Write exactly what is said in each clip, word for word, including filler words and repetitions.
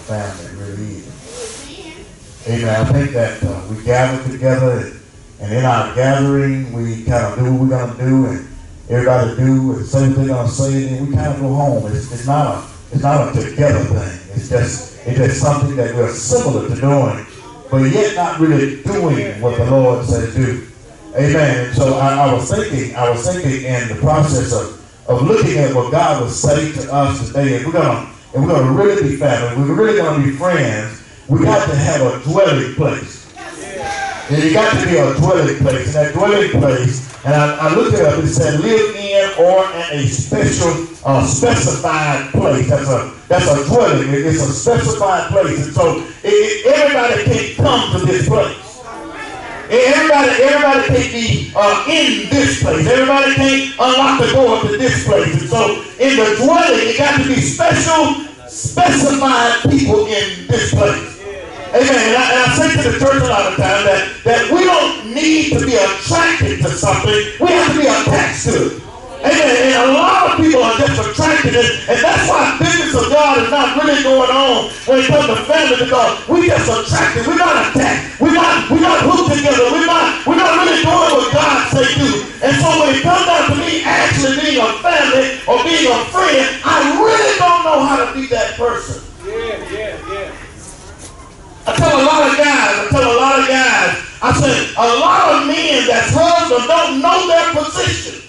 family really is. Amen. I think that uh, we gather together, and in our gathering, we kind of do what we're going to do, and everybody do and say what they're going to say, and then we kind of go home. It's, it's not a it's not a together thing. It's just it's just something that we're similar to doing, but yet not really doing what the Lord said do. Amen. And so I, I was thinking, I was thinking in the process of, of looking at what God was saying to us today, and we're gonna and we're gonna really be family, we're really gonna be friends. We got to have a dwelling place. And you got to be a dwelling place. And that dwelling place, and I, I looked it up, it said live in or at a special, uh, specified place. That's a that's a dwelling. It's a specified place. And so it, everybody can't come to this place. Everybody, everybody can't be uh, in this place. Everybody can't unlock the door to this place. And so in the dwelling, it got to be special, specified people in this place. Amen. And I, and I say to the church a lot of times that, that we don't need to be attracted to something. We have to be attached to it. Amen. And a lot of people are just attracted to it. And that's why business of God is not really going on when it comes to family, because we just attracted. We're not attached. We're not, we're not hooked together. We're not, we're not really doing what God say do. And so when it comes down to me actually being a family or being a friend, I really don't know how to be that person. Yeah, yeah, yeah. I tell a lot of guys, I tell a lot of guys, I say a lot of men that's husbands don't know their position.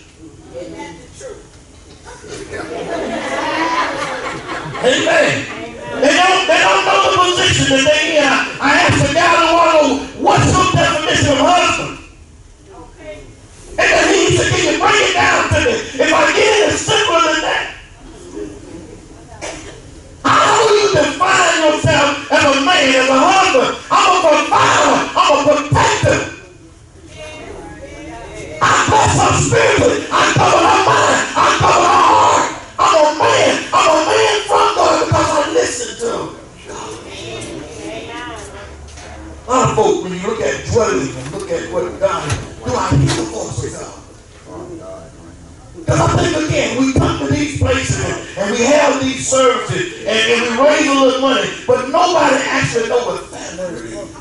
Amen. They don't, they don't know the position that they in. I, I asked a guy the one, what's your definition of husband? Okay. And then he said, can you bring it down to me? If I get it, it's simpler than that. How do you define yourself as a man, as a husband? I'm a provider. I'm a protector. I bless her spiritually. I cover her mind. I cover her heart. I'm a man. I'm a man from God because I listen to him. A lot of folks, when you look at dwelling and look at what God is, do I hear the voice of God? Because I think, again, we come to these places and, and we have these services and, and we raise a little money, but nobody actually knows what family is.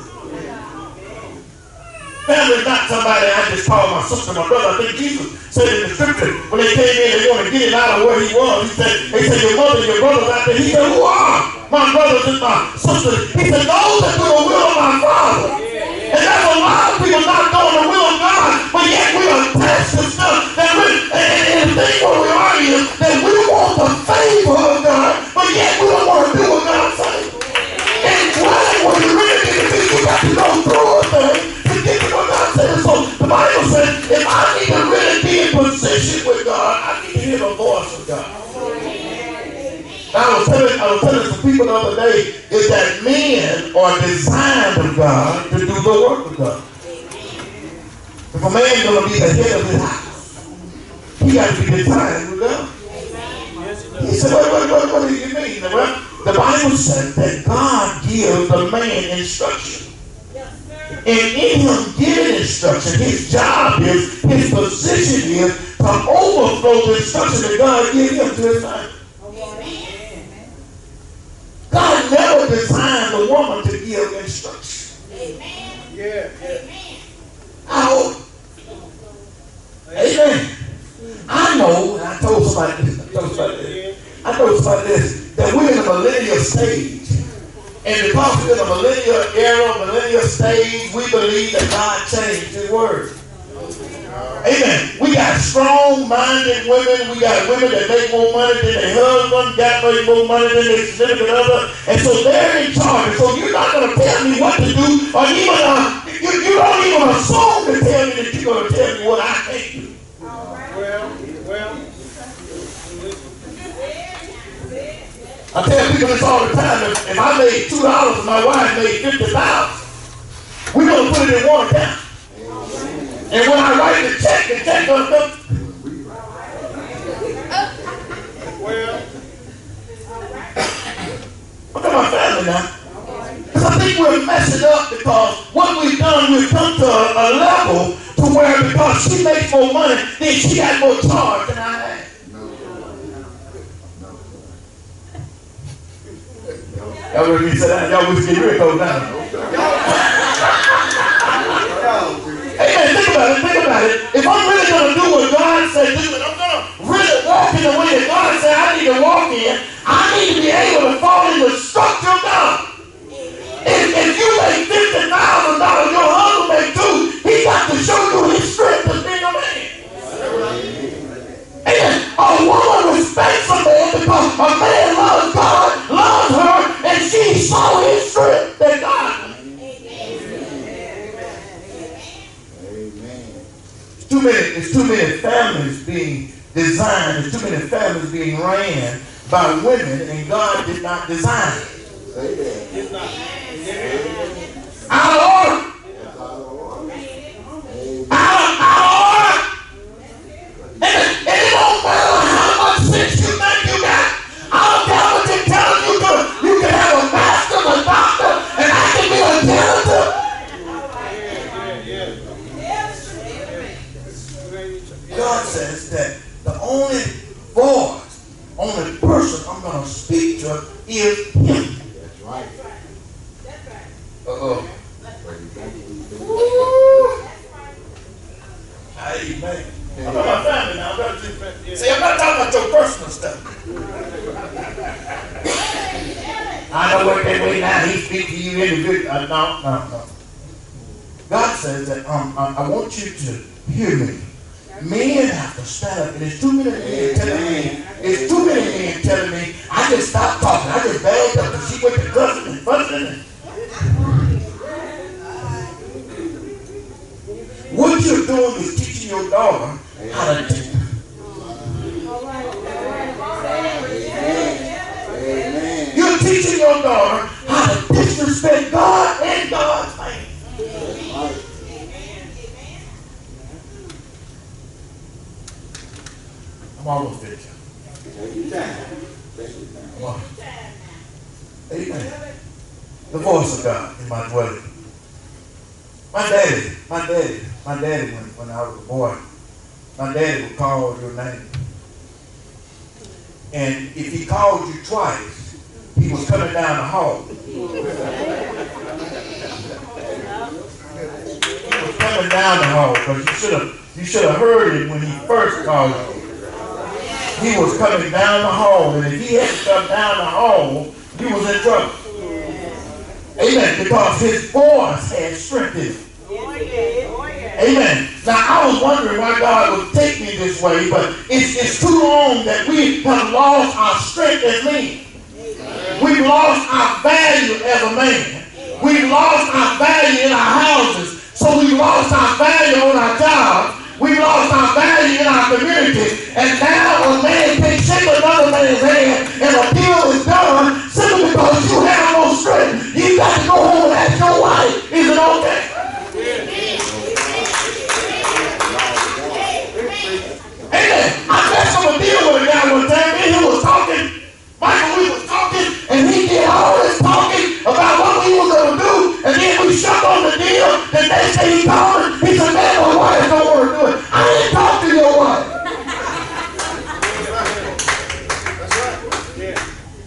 Family is not somebody I just call my sister, my brother. I think Jesus said in the scripture, when they came in, they want to get it out of where he was. He said, they said, your mother and your brothers out there. He said, who are my brothers and my sisters? He said, those that do the will of my Father. And there's a lot of people not doing the will of God, but yet we are attached to stuff that we, and, and the thing where we are is that we want the favor of God, but yet we don't want to do what God says. And dwelling where you really need to be, you got to go through a thing to get to what God says. So the Bible says, if I need to really be in position with God, I need to hear the voice of God. I was telling, I was telling some people the other day is that men are designed of God to do the work of God. If a man's going to be the head of his house, he got to be designed with God. He said, what, what, what, what do you mean? Well, the Bible says that God gives the man instruction. And in him giving instruction, his job is, his position is to overflow the instruction that God gives him to his family. God never designed a woman to give instruction. Amen. Yeah, yeah. I hope. Amen. I know, and I told somebody this, I told somebody this, I told somebody this, that we're in a millennial stage. And because we're in a millennial era, millennial stage, we believe that God changed his word. Amen. We got strong-minded women. We got women that make more money than their husband, got make more money than their significant other. And so they're in charge. So you're not going to tell me what to do, or even uh, you, you don't even assume to tell me that you're going to tell me what I can't do. Well, well. I tell people this all the time. If, if I made two dollars and my wife made fifty thousand, we're going to put it in one account. And when I write the check, the check goes up. Well, look at my family now. Because I think we're messing up because what we've done, we've come to a, a level to where because she makes more money, then she got more charge than I have. Y'all heard me say that? Y'all was getting ready to go down. Amen. Think about it. Think about it. If I'm really going to do what God said do, and I'm going to really walk in the way that God said I need to walk in, I need to be able to fall in the structure of God. If, if you make fifty thousand dollars, your husband make two, he got to show you his strength as being a man. Amen. A woman respects a man because a man loves God, loves her, and she saw his strength that God. It's too many, it's too many families being designed, there's too many families being ran by women, and God did not design it. Out of order. Out, out of order. And it, and it don't matter how much sense you think you got. I don't care what you're telling you. Can, you can have a master, a doctor, and I can be a janitor. God says that the only voice, only person I'm going to speak to is him. That's right. Uh-oh. Amen. I'm talking about family now. I'm about to, see, I'm not talking about your personal stuff. I know what they're waiting now. He speaks to you individually. Uh, no, no, no. God says that um, I, I want you to hear me. Men have to stand up, and it's too many men telling me, it's too many men telling me, I just stopped talking, I just bagged up, and she went to cussing and fussing. And what you're doing is teaching your daughter how to teach. You're teaching your daughter how to disrespect God and God's man. I'm almost finished. Amen. The voice of God in my dwelling. My daddy, my daddy, my daddy, when, when I was a boy, my daddy would call your name. And if he called you twice, he was coming down the hall. He was coming down the hall because you should have you should have heard him when he first called you. He was coming down the hall, and if he hadn't come down the hall, you was in trouble. Amen. Because his voice had strength in it. Amen. Now, I was wondering why God would take me this way, but it's, it's too long that we have lost our strength as men. We've lost our value as a man. We've lost our value in our houses. So we've lost our value on our jobs. We've lost our value in our community, and now a man can shake another man's hand and a deal is done simply because you have no strength. You got to go home and ask your wife, is it okay? Amen. I messed up a deal with a guy one time, and he was talking, Michael, we was talking, and he did all this talking about what we were going to do, and then we shut on the deal. The next day he called me, he said, man, my wife don't want to do it. I didn't talk to your wife. That's right. Yeah.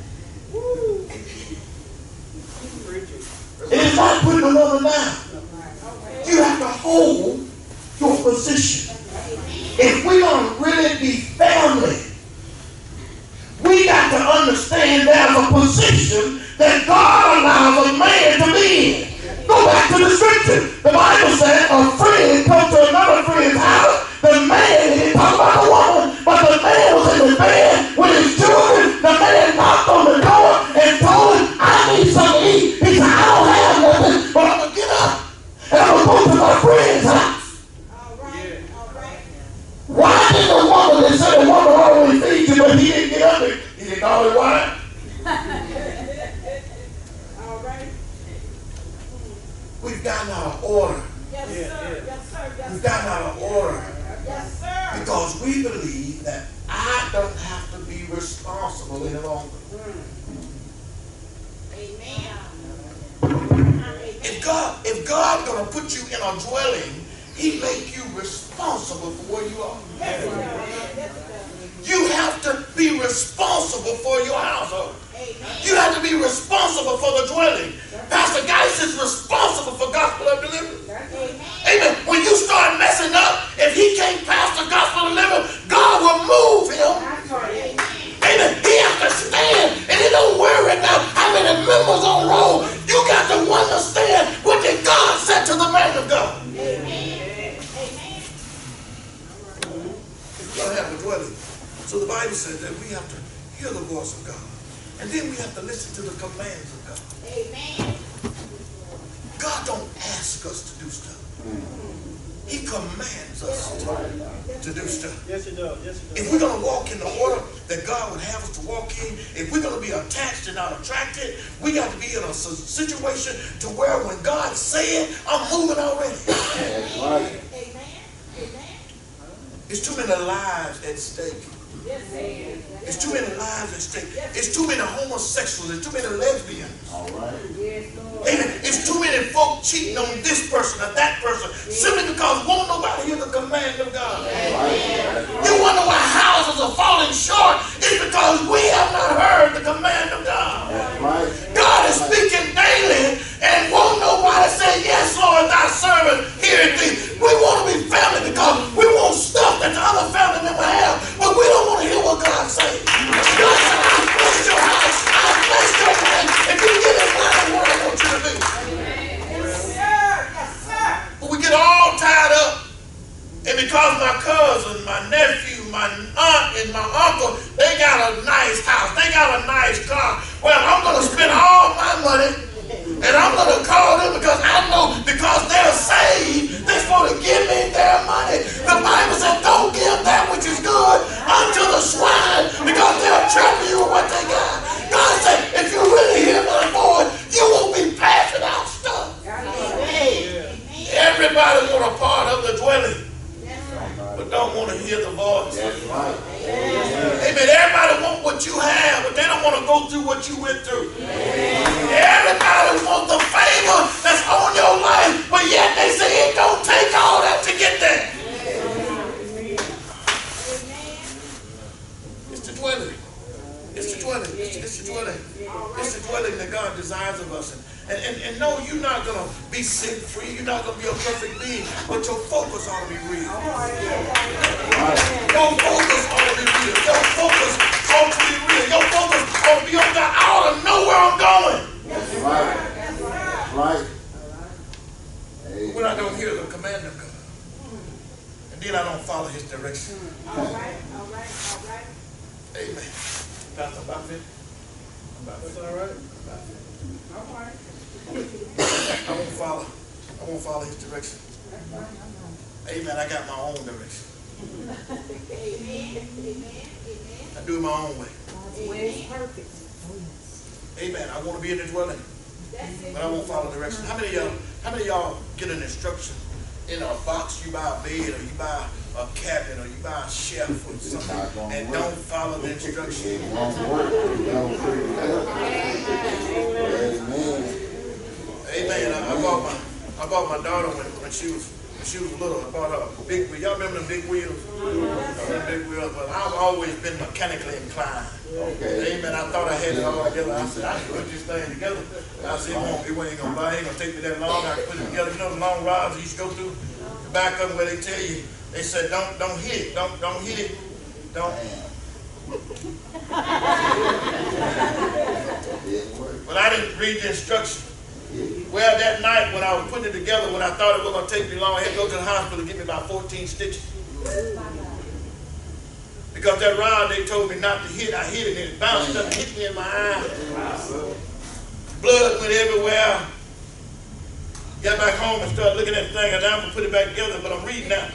It is not putting another down. You have to hold your position. If we're going to really be family, we got to understand there's a position that God allows a man to be in. Go back to the scripture. The Bible said a friend comes to another friend's house. The man, he didn't talk about the woman, but the man was in the bed with his children. The man knocked on the door and told him, I need something to eat. He said, I don't have nothing, but I'm going to get up and I'm going to go to my friend's house. All right. All right. Why did the woman that said the woman always feeds you, but he didn't get up there? He didn't call it why? We've gotten out of order. Yes, sir. Yes, sir. Yes, We've gotten out of order. Yes, sir. Because we believe that I don't have to be responsible any longer. Amen. If God, if God's going to put you in a dwelling, He make you responsible for where you are. Yes, sir. You have to be responsible for your household. Amen. You have to be responsible for the dwelling. Pastor Geis is responsible for Gospel of Deliverance. Amen. When you start messing up, if he can't pastor Gospel of Deliverance, God will move him. Amen. He has to stand, and he don't worry about how many members on roll. You got to understand what did God said to the man of God. Amen. We're going to have a dwelling. So the Bible says that we have to hear the voice of God. And then we have to listen to the commands of God. Amen. God don't ask us to do stuff. He commands us to, to do stuff. Yes, he does. Yes, he does. If we're going to walk in the order that God would have us to walk in, if we're going to be attached and not attracted, we got to be in a situation to where when God said, I'm moving already. That's right. Amen. There's too many lives at stake. It's too many lives at stake. It's too many homosexuals. It's too many lesbians. All right. Amen. It's too many folk cheating on this person or that person simply because won't nobody hear the command of God. You wonder why houses are falling short. It's because we have not heard the command of God. God is speaking daily and won't nobody say, yes, Lord, thy servant heareth thee. We want to be family because we want stuff that the other family member have, but we don't want to hear what God says. God said, I blessed your house. I blessed your man. If you get in line, what I want you to do. Yes, sir. Yes, sir. But we get all tied up. And because my cousin, my nephew, my aunt, and my uncle, they got a nice house. They got a nice car. Well, I'm going to spend all my money. And I'm going to call them because I know because they're saved, they're supposed to give me their money. The Bible said, don't give that which is good unto the swine because they'll trouble you with what they got. God said, if you really hear my voice, you won't be passing out stuff. Everybody want a part of the dwelling, but don't want to hear the voice. Amen. Everybody want what you have, but they don't want to go through what you went through. Everybody want the favor that's on your life, but yet they say it don't take all that to get there. It's the dwelling. It's the dwelling. It's, it's the dwelling. It's the dwelling that God desires of us. And, and, and no, you're not going to be sin free. You're not going to be a perfect being, but your focus ought to be real. Your focus ought to be real. Your focus ought to be real. Your focus ought to be on God. I ought to know where I'm going. That's right. That's right. When I don't hear the command of God, and then I don't follow his direction. All right, all right, all right. Amen. Pastor Buffett. That's all right. All right. I won't follow. I won't follow his direction. Amen. I got my own direction. Amen. I do it my own way. Amen. Perfect. Amen. I want to be in the dwelling, but I won't follow direction. How many of y'all? How many of y'all get an instruction in a box? You buy a bed, or you buy a cabinet, or you buy a shelf, or something, and don't follow the instruction. Amen. I, I bought my I bought my daughter when, when she was when she was little. I bought her a big wheel. Y'all remember them big wheels? Them big wheels. But I've always been mechanically inclined. Okay. Amen. I thought I had it all together. I said I can put this thing together. I said it won't. It ain't gonna buy. It ain't gonna take me that long. I can put it together. You know the long rods you used to go through the back of them where they tell you. They said don't don't hit it. Don't don't hit it. Don't. But I didn't read the instructions. Well, that night when I was putting it together, when I thought it was going to take me long, I had to go to the hospital and give me about fourteen stitches. Because that rod they told me not to hit, I hit it and it bounced up and hit me in my eye. Blood went everywhere. Got back home and started looking at the thing, and I'm going to put it back together, but I'm reading now.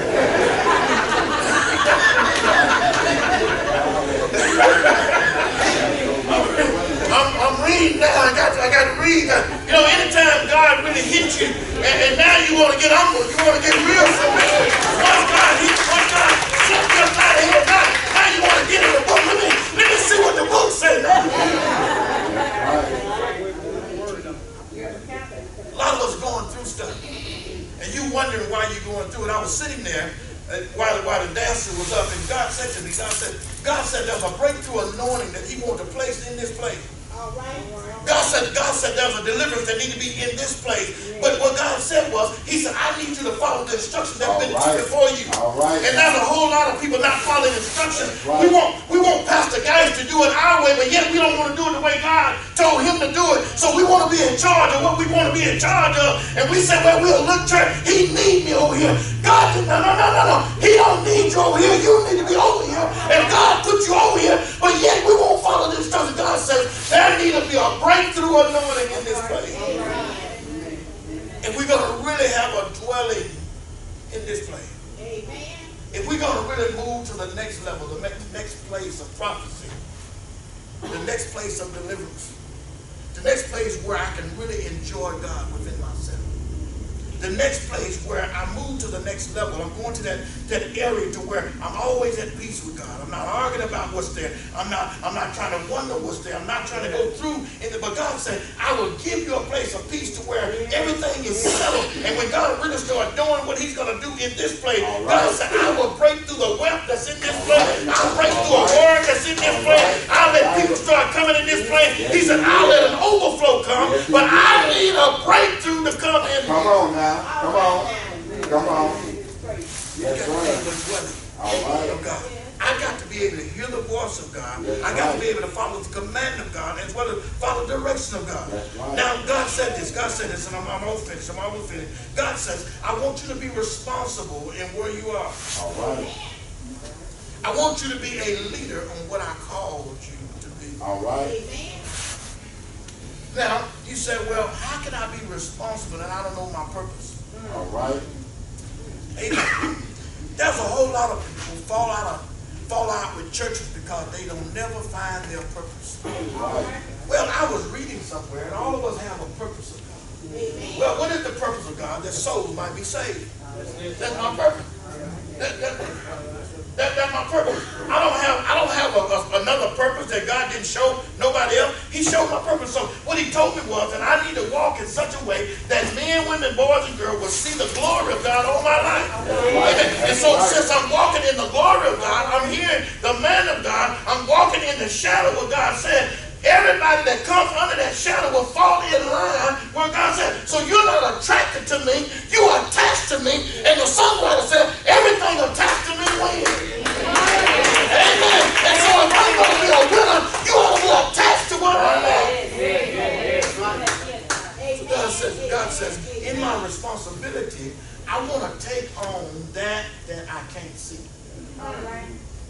I'm, I'm reading now. I got to, I got to read. You know, anytime God really hits you, and, and now you want to get humble, you want to get real submissive. Once God hits, once God sets you upside the head, now, now you want to get in the book. Let me, let me see what the book says. A lot of us going through stuff, and you wondering why you're going through it. I was sitting there uh, while, while the dancer was up, and God said to me, God said, God said there's a breakthrough anointing that he wanted to place in this place. All right. God said, God said there's a deliverance that need to be in this place. But what God said was, he said, I need you to follow the instructions that have been right. before you. All right. And there's a whole lot of people not following instructions. Right. We want we want Pastor Guys to do it our way, but yet we don't want to do it the way God told him to do it. So we want to be in charge of what we want to be in charge of. And we say, well, we'll look church. He need me over here. God, no, no, no, no, no. He don't need you over here. You need to be over here. And God put you over here, but yet we won't follow the instructions. God says there need to be a breakthrough anointing in this place. If we're going to really have a dwelling in this place. Amen. If we're going to really move to the next level, the next, next place of prophecy, the next place of deliverance, the next place where I can really enjoy God within myself, the next place where I move to the next level, I'm going to that, that area to where I'm always at peace with God. I'm not arguing about what's there. I'm not, I'm not trying to wonder what's there. I'm not trying to go through it. But God said, I will give you a place of peace to where everything is settled. And when God really starts doing what he's going to do in this place, right. God said, I will break through the wealth that's in this place. Right. I'll break through a word that's in this place. I'll let people start coming in this place. He said, I'll let an overflow come, but I need a breakthrough to come in. Come on now. Come on. Come on. Yes, right. All right. God. I got to be able to hear the voice of God. Yes, I got right. to be able to follow the command of God as well as follow the direction of God. Right. Now, God said this. God said this, and I'm, I'm almost finished. I'm almost finished. God says, I want you to be responsible in where you are. All right. I want you to be a leader on what I called you to be. All right. Now, you say, well, how can I be responsible and I don't know my purpose? All right. Amen. There's a whole lot of people who fall out of fall out with churches because they don't never find their purpose. Right. Well, I was reading somewhere, and all of us have a purpose of God. Amen. Well, what is the purpose of God? That souls might be saved. That's my purpose. That, that, that, that's my purpose. I don't have I don't have a, a, another purpose that God didn't show nobody else. He showed my purpose. So what he told me was that I need to walk in such a way that men, women, boys, and girls will see the glory of God on my life. Amen. And so since I'm walking in the glory of God, I'm hearing the man of God, I'm walking in the shadow of what God said. Everybody that comes under that shadow will fall in line where God said. So you're not attracted to me, you are attached to me. And the songwriter said, everything attached to me wins. Amen. And so if I'm going to be a winner, you ought to be attached to what I am. So God says, God says, in my responsibility, I want to take on that that I can't see. All right.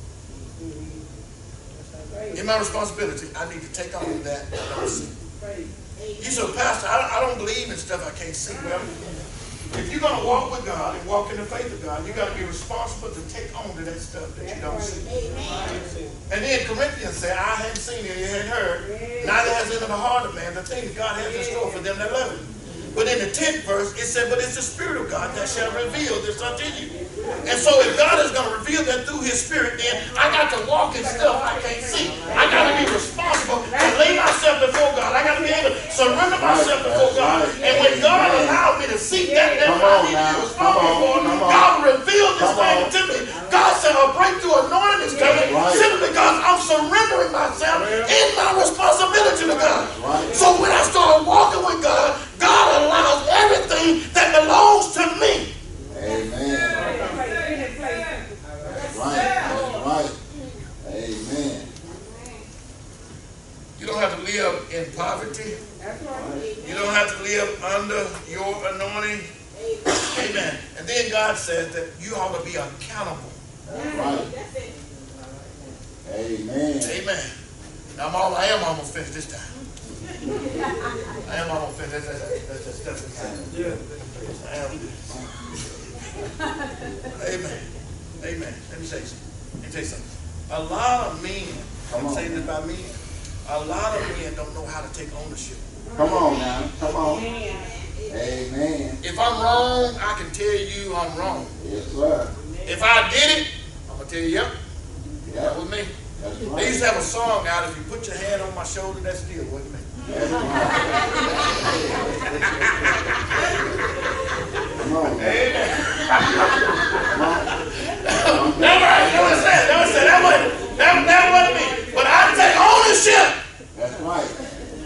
In my responsibility, I need to take on that that I don't see. You said, Pastor, I don't, I don't believe in stuff I can't see. Well, if you're going to walk with God and walk in the faith of God, you got to be responsible to take on to that stuff that you don't see. And then Corinthians said, I hadn't seen it, you hadn't heard, neither has it in the heart of man the things God has in store for them that love him. But in the tenth verse, it said, but it's the Spirit of God that shall reveal this unto you. And so if God is going to reveal that through his Spirit, then I got to walk in stuff I can't see. I got to be responsible to lay myself before God. I got to be able to surrender myself before God. And when God allowed me to see that, that I need to be responsible for, God revealed this thing to me. God said a breakthrough anointing is coming simply because I'm surrendering myself in my responsibility to God. So when I start walking with God, God allows everything that belongs to me. Amen. That's right. That's right. Amen. You don't have to live in poverty. You don't have to live under your anointing. Amen. And then God says that you ought to be accountable. Right. Amen. Amen. Now I'm all, I am almost finished this time. I am almost finished. That's, that's, that's just Stephen's time. Yeah. I am. Amen. Amen. Let me say something. Let me tell you something. A lot of men, I'm saying this about men, a lot of men don't know how to take ownership. Come on now. Come on. Amen. If I'm wrong, I can tell you I'm wrong. Yes, sir. If I did it, I'm going to tell you, yep, Yep. that was me. That's right. They used to have a song out, if you put your hand on my shoulder, that still wasn't me. That's right. Come on. Amen. Come on. Never, never said, never said, that wasn't, that, that wasn't me. But I take ownership. That's right.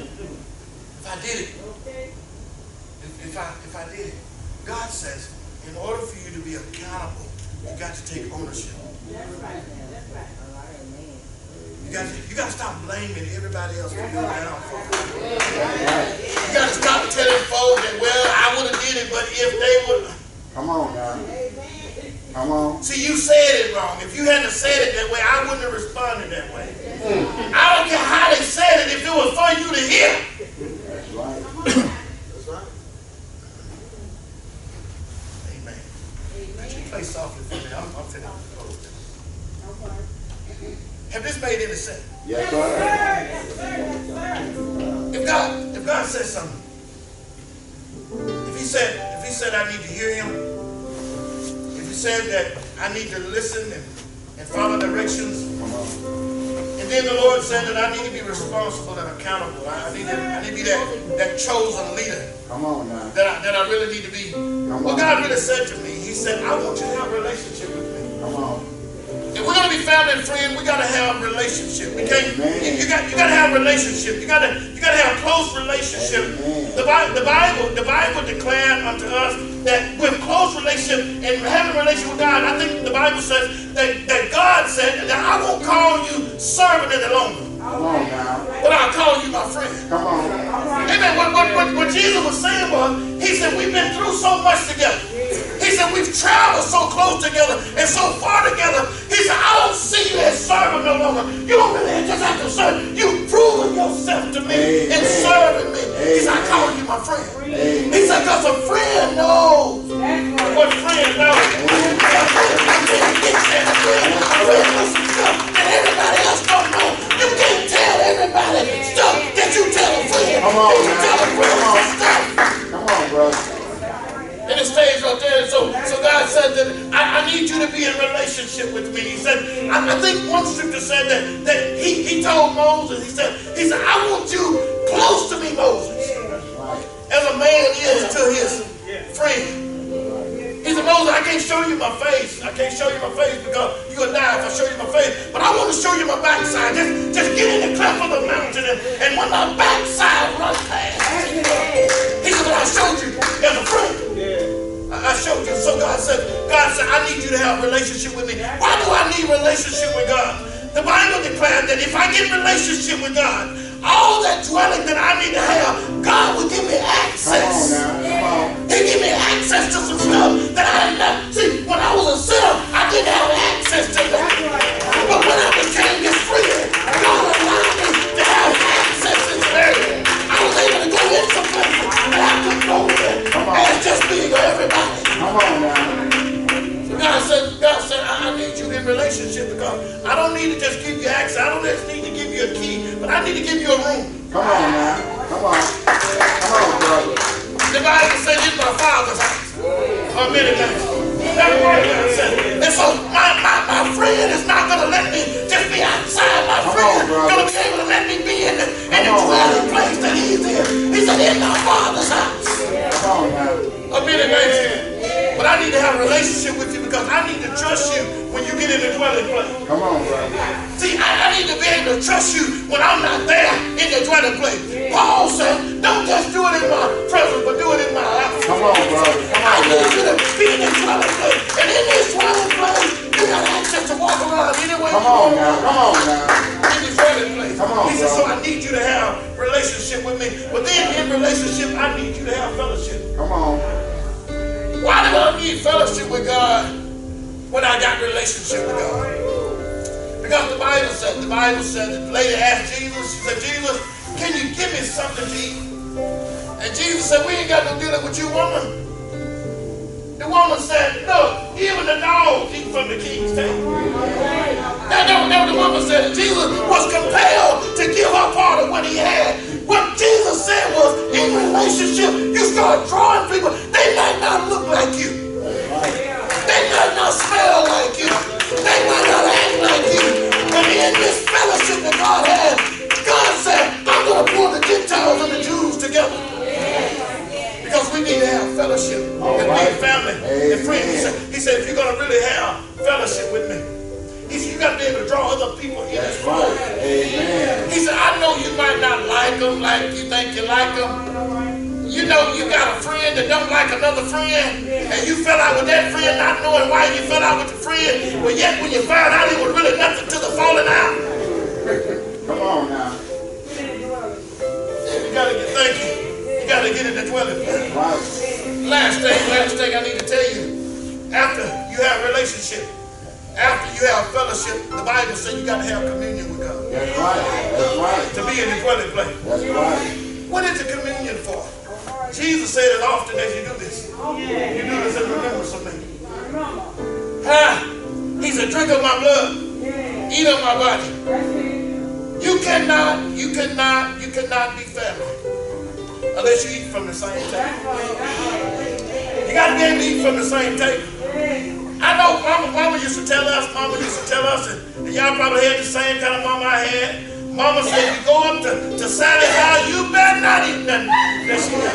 did it, if, if I if I did it, God says, in order for you to be accountable, you got to take ownership. That's right. That's right. You got to, you got to stop blaming everybody else for your downfall. You got to stop telling folks that, well, I would have did it, but if they would. Come on now. Come on. See, you said it wrong. If you hadn't said it that way, I wouldn't have responded that way. Mm. I don't care how they said it if it was for you to hear. That's right. That's right. Amen. Could you play softly for me? I'm, I'm finna close this. Have this made any sense? Yes, sir. Yes, sir. Yes, sir. If God, if God says something, if He said, if He said I need to hear Him, if He said that I need to listen and, and follow directions, and then the Lord said that I need to be responsible and accountable. I, I need to, I need to be that, that chosen leader. Come on now. That I, that I really need to be. Come What on. God really said to me, He said, I want you to have a relationship with me. Come on. If we're gonna be family and friends, we gotta have a relationship. We can't. You, you got. You gotta have a relationship. You gotta. You gotta have a close relationship. The Bible. The Bible. The Bible declared unto us that with close relationship and having a relationship with God, I think the Bible says that that God said that I won't call you servant any longer. Come on now. But I'll call you my friend. Come on. Amen. What, what, what, what Jesus was saying was, He said we've been through so much together. He said we've traveled so close together and so far together. He said I don't see you as servant no longer. You don't really just have to serve. You've proven yourself to me in serving me. He said I call you my friend. He said because a friend knows what friend knows. A friend gets that friend. A friend knows some stuff that everybody else don't know. You can't tell everybody stuff that you tell a friend. Come on, that you tell a friend some stuff. Come on, brother. And it stays right there. So, so God said that I, I need you to be in relationship with me. He said, I, I think one scripture said that, that he, he told Moses, he said, he said, I want you close to me, Moses. As a man is to his friend. He said, Moses, I can't show you my face. I can't show you my face because you will die if I show you my face. But I want to show you my backside. Just, just get in the cleft of the mountain and, and when my backside runs past. He said, but I showed you as a friend. I showed you. So God said, God said, I need you to have a relationship with me. Why do I need a relationship with God? The Bible declared that if I get a relationship with God, all that dwelling that I need to have, God will give me access. Come on now. Come on. He give me access to some stuff that I didn't have. See, when I was a sinner, I didn't have access to that. But when I became this friend, God allowed me to have access to that. I was able to go in some places that I couldn't go in. As just being everybody. Come on now. So God said, God said, I, I need you in relationship because I don't need to just give you access. I don't just need to give you a key, but I need to give you a room. Come on now. Come on. Come on, brother. The Bible said this is my Father's house. Or many times. That's what God said. And so my, my, my friend is not going to let me just be outside. My Come friend on, is going to be able to let me be in the, in the dwelling place that He's in. He said, in my Father's house. Come on now. A many times. But I need to have a relationship with you because I need to trust you when you get in the dwelling place. Come on, brother. See, I, I need to be able to trust you when I'm not there in the dwelling place. Paul said, don't just do it in my presence, but do it in my house. Come on, brother. Come I on, need brother. you to be in this dwelling place. And in this dwelling place, you got access to walk around anywhere. Come on now. Come on now. In this dwelling place. Come on, he said, brother. so I need you to have relationship with me. But then in relationship, I need you to have fellowship. Come on. Why do I need fellowship with God when I got relationship with God? Because the Bible said, the Bible said, the lady asked Jesus, she said, Jesus, can you give me something to eat? And Jesus said, we ain't got no dealing with you, woman. The woman said, look, even the dogs eat from the king's table. Now, that, that the woman said, Jesus was compelled to give her part of what he had. What Jesus said was, in relationship, you start drawing people. They might not look like you. They might not smell like you. They might not act like you. But in this fellowship that God has, God said, I'm going to pull the Gentiles and the Jews together. Because we need to have fellowship and be family and friends. He said, he said, if you're going to really have fellowship with me, he said, you got to be able to draw other people in this fold. He said, I know you might not like them like you think you like them. You know you got a friend that don't like another friend, and you fell out with that friend not knowing why you fell out with the friend, but yet when you found out it was really nothing to the falling out. Come on now. You gotta get, thank you. You gotta get in the dwelling place. Right. Last thing, last thing I need to tell you, after you have a relationship, after you have fellowship, the Bible says you gotta have communion with God. That's right. That's right. To be in the dwelling place. That's right. What is the communion for? Jesus said as often as you do this, you do this in remembrance of me. Ah, he said, drink of my blood, eat of my body. You cannot, you cannot, you cannot be family unless you eat from the same table. You got to be able to eat from the same table. I know Mama, Mama used to tell us, Mama used to tell us, and, and y'all probably had the same kind of mama I had. Mama said, you go up to, to Sally's house, you better not eat nothing that she got.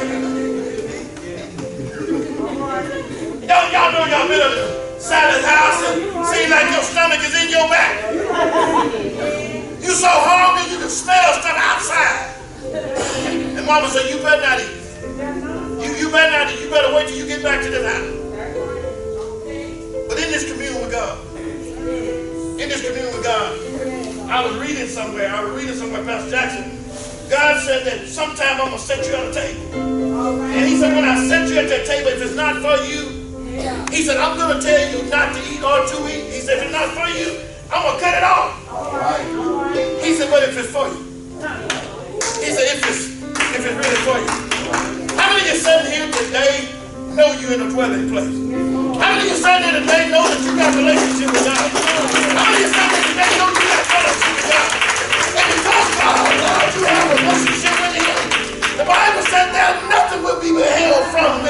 Y'all, y'all know y'all been up to Sally's house and seem like your stomach is in your back. You so hungry you can smell stuff outside. And Mama said, you better not eat. You, you better not eat. You better wait till you get back to this house. But in this communion with God, in this communion with God, I was reading somewhere, I was reading somewhere, Pastor Jackson, God said that sometime I'm going to set you at a table. And he said, when I set you at that table, if it's not for you, he said, I'm going to tell you not to eat or to eat. He said, if it's not for you, I'm going to cut it off. He said, but if it's for you. He said, if it's, if it's really for you. How many of you sitting here today know you in a dwelling place? How many of you sitting here today know that you got a relationship with God? How many of you sitting here today know you got fellowship with God? And because God allowed you to have a relationship with Him, the Bible said that nothing will be withheld from me.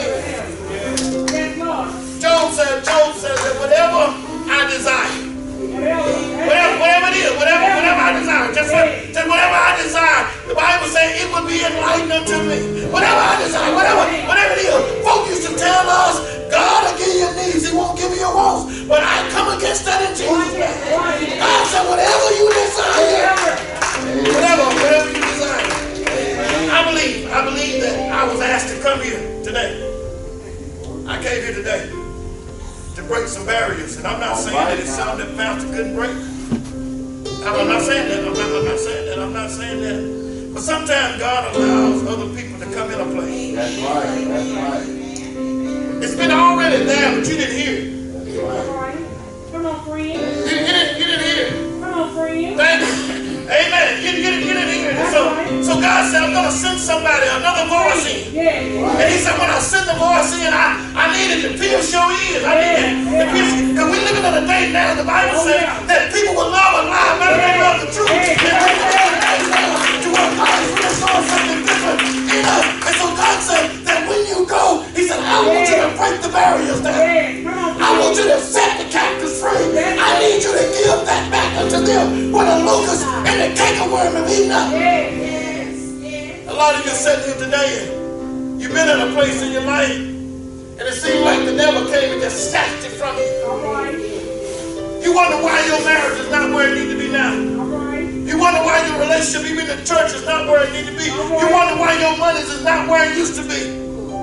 Job said, Job said that whatever I desire, whatever, whatever it is, whatever, whatever I desire, just, just whatever I desire, the Bible says it will be enlightened unto me. Whatever I desire, whatever, whatever it is. Folk used to tell us, God will give you your needs, He won't give you your wants. But I come against that in Jesus' name. God said, whatever you desire, whatever, whatever you desire. I believe, I believe that I was asked to come here today. I came here today to break some barriers. And I'm not saying that it's something that Pastor couldn't break. I'm not saying that. I'm not, I'm not saying that. I'm not saying that. But sometimes God allows other people to come in a place. That's right. That's right. It's been already there, but you didn't hear it. That's right. Come on, friend. You, you, didn't, you didn't hear it. Come on, friend. Thank you. Amen. You, you, you didn't hear it. So, so God said, I'm going to send somebody, another voice in. Yeah. And He said, when I send the voice in, I, I needed to pierce your ears. I needed to pierce. Because we're living in a day now, the Bible says that people will love a lie better than love the truth. And to what God is really showing something different. You know? And so God said that when you go, He said, I want you to break the barriers down. I want you to set the captives free. I need you to give that back unto them when the locust and the cankerworm have eaten up. A lot of you sitting here today, and you've been in a place in your life, and it seems like the devil came and just snatched it from you. You wonder why your marriage is not where it needs to be now. You wonder why your relationship, even in the church, is not where it needs to be. You wonder why your money is not where it used to be.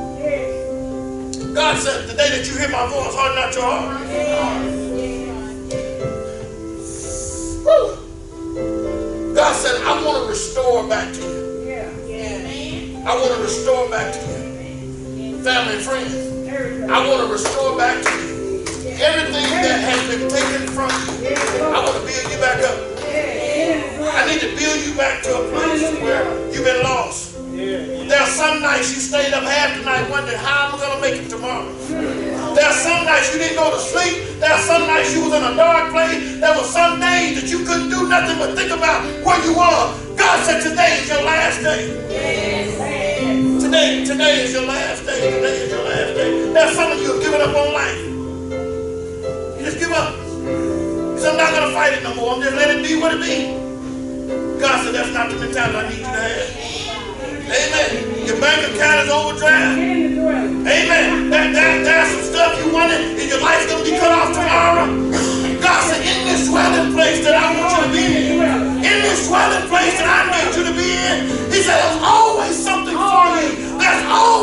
God said, the day that you hear my voice, harden not your heart. Woo. God said, I want to restore back to you. I want to restore back to you. Family and friends, I want to restore back to you. Everything that has been taken from you, I want to build you back up. I need to build you back to a place where you've been lost. There are some nights you stayed up half the night wondering how I'm going to make it tomorrow. There are some nights you didn't go to sleep. There are some nights you was in a dark place. There were some days that you couldn't do nothing but think about where you were. God said today is your last day. Today, today is your last day. Today is your last day. There are some of you who have given up on life. You just give up. You said, I'm not going to fight it no more. I'm just letting it be what it be. God said, that's not the mentality I need you to have. Amen. Your bank account is overdraft. Amen. That, that, there's some stuff you wanted and your life's going to be cut off tomorrow. God said, in this dwelling place that I want you to be in, in this dwelling place that I need you to be in, He said, there's always something for you. There's always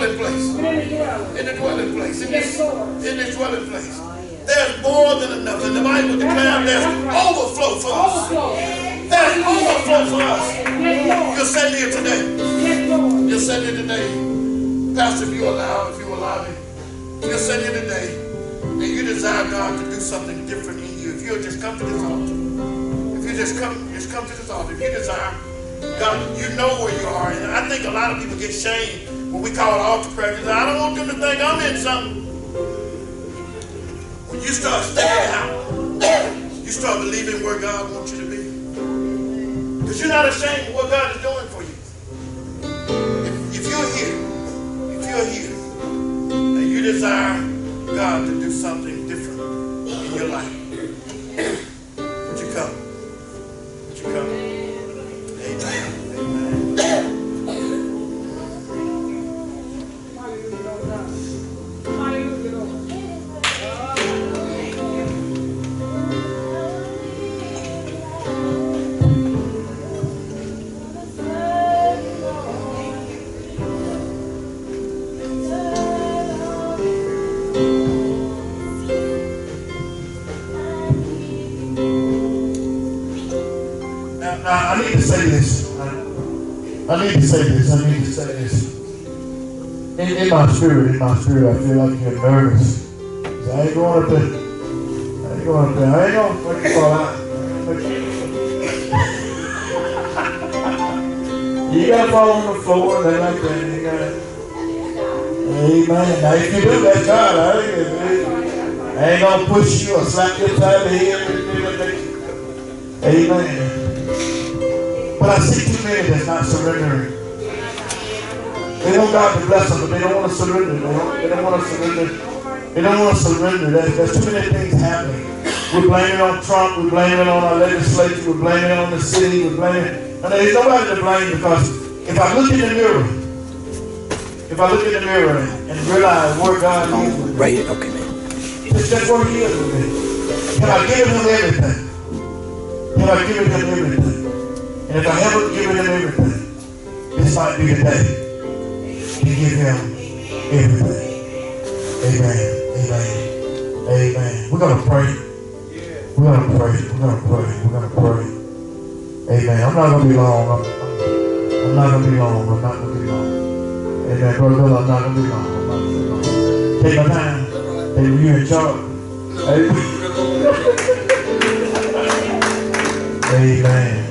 dwelling place. In the dwelling place. In this, in this dwelling place. There's more than enough. And the Bible declares there's overflow for us. There's overflow for us. You're sitting here today. You're sitting here today. Pastor, if you allow, if you allow me, you're sitting here today and you desire God to do something different in you. If you'll just come to this altar. If you just come, just come to this altar. If you desire God, you know where you are. And I think a lot of people get shamed when we call it altar prayer. They say, I don't want them to think I'm in something. When you start stepping out, you start believing where God wants you to be. Because you're not ashamed of what God is doing for you. If, if you're here, if you're here, and you desire God to do something different in your life, would you come? Would you come? Amen. Amen. Now, I need to say this. I need to say this. I need to say this. In, in my spirit, in my spirit, I feel like you're nervous. So I ain't going up there. I ain't going up there. I ain't going to make you fall out. You got to fall on the floor and then like that. You gotta, amen. Now, if you do, that's God. I ain't, I ain't going to push you or slap you upside the head. Amen. But I see too many that's not surrendering. They want God to bless them, but they don't want to surrender. They don't, they don't want to surrender. They don't want to surrender. There's, there's too many things happening. We're blaming it on Trump. We're blaming it on our legislature. We're blaming it on the city. We're blaming it. And there's nobody to blame, because if I look in the mirror, if I look in the mirror and, and realize where God is with me, right, okay, man. It's just where He is with me. Can I give Him everything? Can I give Him everything? And if I haven't given Him everything, this might be the day to give Him everything. Amen. Amen. Amen. We're going to pray. We're going to pray. We're going to pray. We're going to pray. Amen. I'm not going to be long. I'm, I'm, I'm not going to be long. I'm not going to be long. Amen. Brother Bill, I'm not going to be long. I'm not going to be long. Take my time. Hey, you're in charge. Amen. Amen.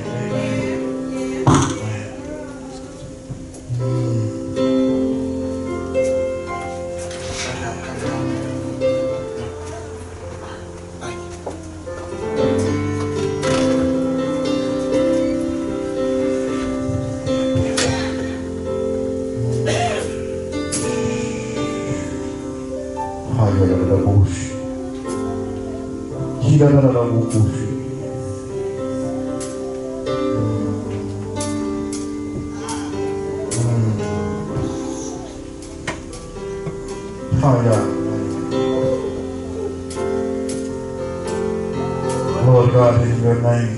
Lord God, in your name,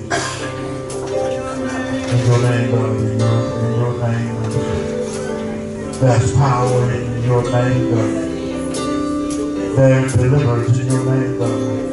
in your name, God, in your, in your name, there's power in your name, God. There's deliverance in your name, God.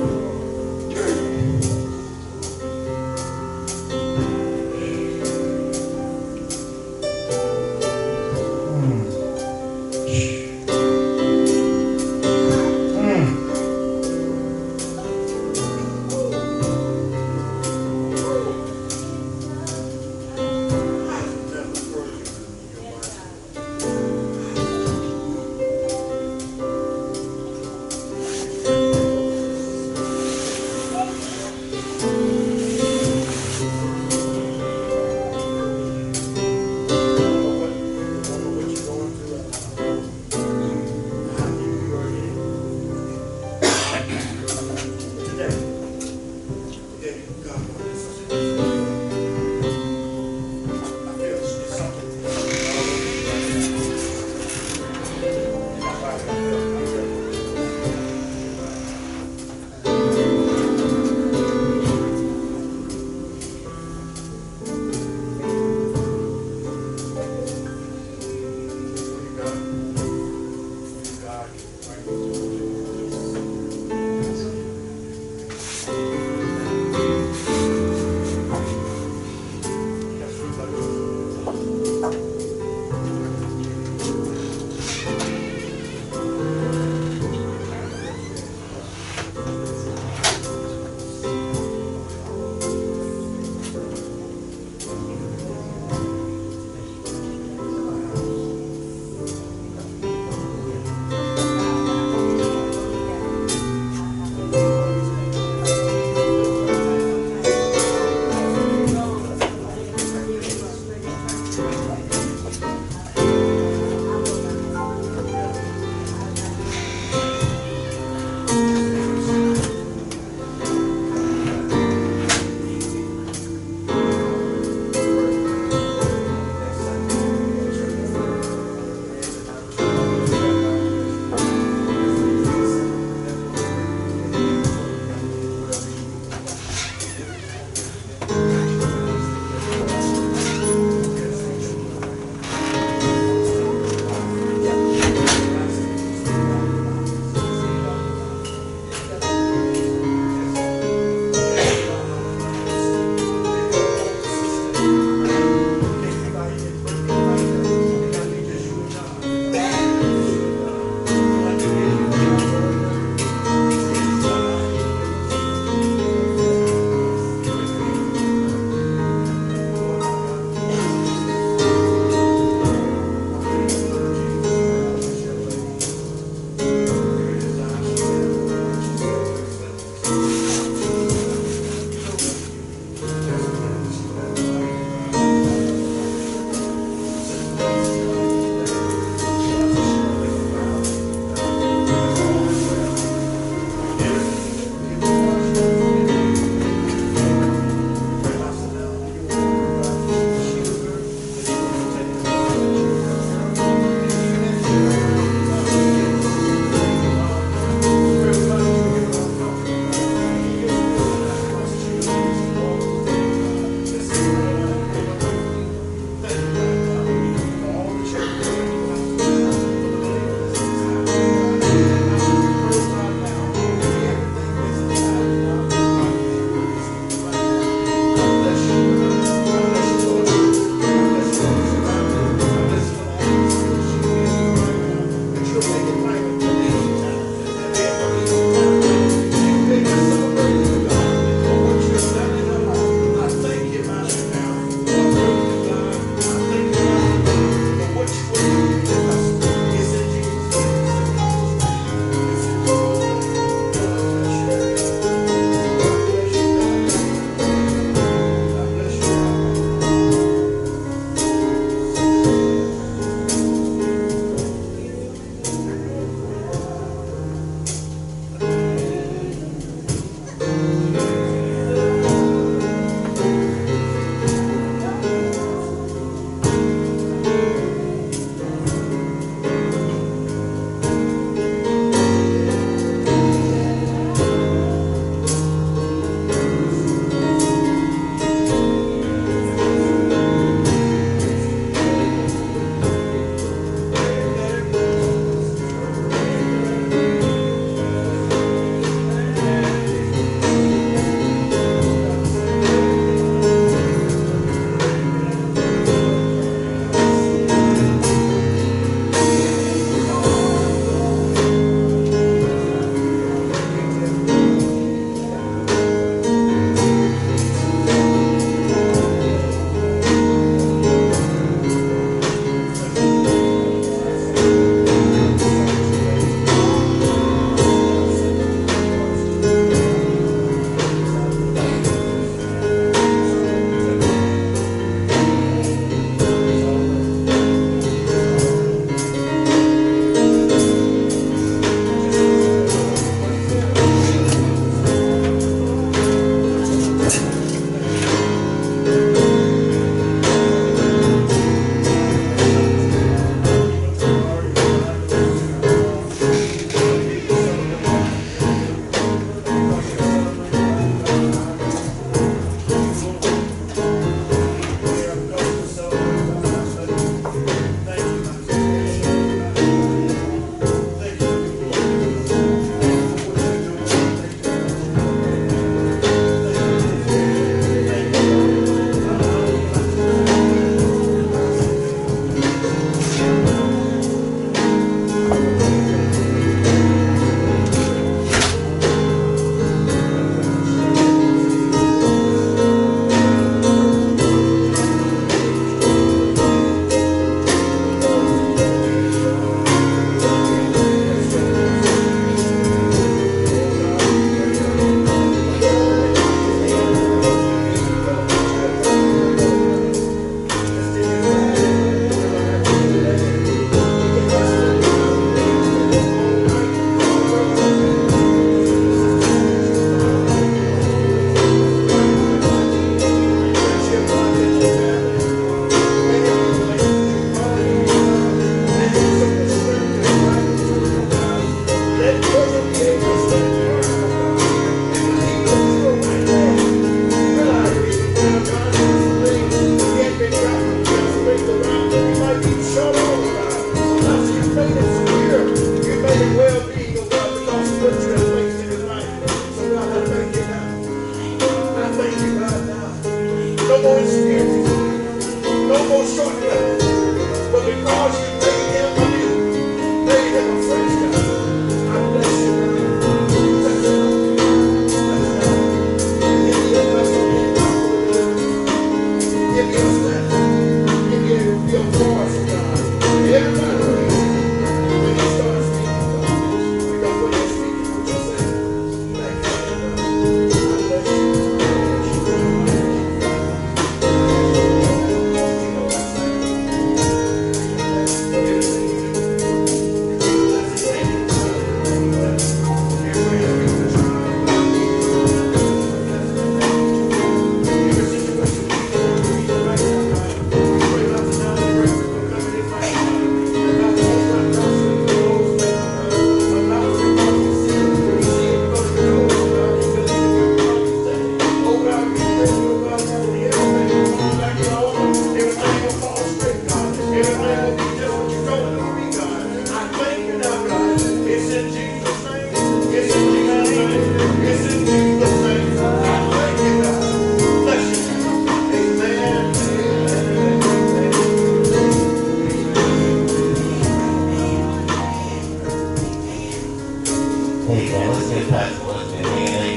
Amen. Let's give Pastor Weathersby a hand.